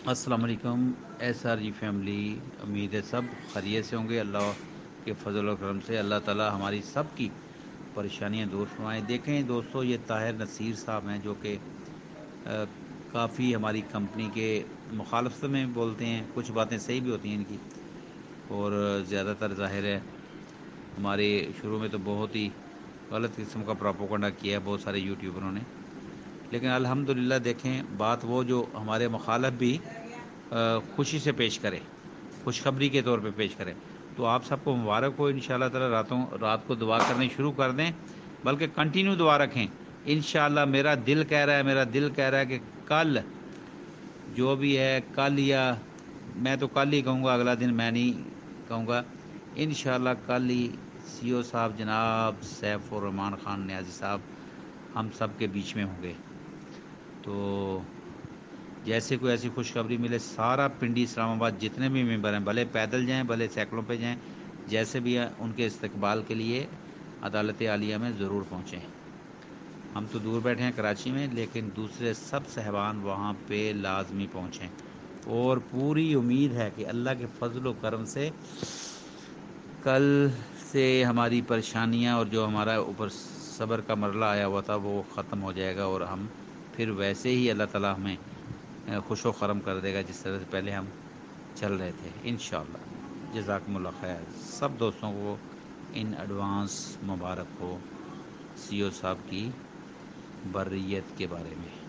السلام علیکم S R G family, امید ہے سب خیریت سے ہوں گے۔ اللہ کے فضل و کرم سے اللہ تعالی ہماری سب کی پریشانیاں دور فرمائیں۔ دیکھیں دوستو، یہ طاہر نصیر صاحب ہیں جو کہ کافی ہماری کمپنی کے مخالفت میں بولتے ہیں، کچھ باتیں صحیح بھی ہوتی ہیں ان کی، اور زیادہ تر ظاہر ہے ہمارے شروع میں تو بہت ہی غلط قسم کا پراپوگنڈا کیا ہے بہت سارے یوٹیوبروں نے، لیکن الحمدللہ دیکھیں بات وہ جو ہمارے مخالف بھی خوشی سے پیش کرے، خوشخبری کے طور پہ پیش کرے، تو آپ سب کو مبارک ہو۔ ان شاء اللہ تعالی رات کو دعا کرنی شروع کر دیں، بلکہ کنٹینیو دعا رکھیں۔ انشاءاللہ میرا دل کہہ رہا ہے کہ کل جو بھی ہے، کل یا میں تو کل ہی کہوں گا، اگلا دن میں نہیں کہوں گا، انشاءاللہ کل ہی سی او صاحب جناب سیف الرحمان خان نیازی صاحب ہم سب کے بیچ میں ہوں گے۔ تو جیسے کوئی ایسی خوشخبری ملے، سارا پنڈی اسلام آباد جتنے بھی ممبر ہیں، بھلے پیدل جائیں بھلے سائیکلوں پہ جائیں، جیسے بھی ہیں ان کے استقبال کے لیے عدالت عالیہ میں ضرور پہنچیں۔ ہم تو دور بیٹھے ہیں کراچی میں، لیکن دوسرے سب صاحبان وہاں پہ لازمی پہنچیں، اور پوری امید ہے کہ اللہ کے فضل و کرم سے کل سے ہماری پریشانیاں اور جو ہمارا اوپر صبر کا مرحلہ آیا ہوا تھا وہ ختم ہو جائے گا، اور ہم پھر ویسے ہی اللہ تعالیٰ ہمیں خوش و خرم کر دے گا جس طرح سے پہلے ہم چل رہے تھے انشاءاللہ۔ جزاکم اللہ خیر، سب دوستوں کو ان ایڈوانس مبارک ہو سی او صاحب کی برریت کے بارے میں۔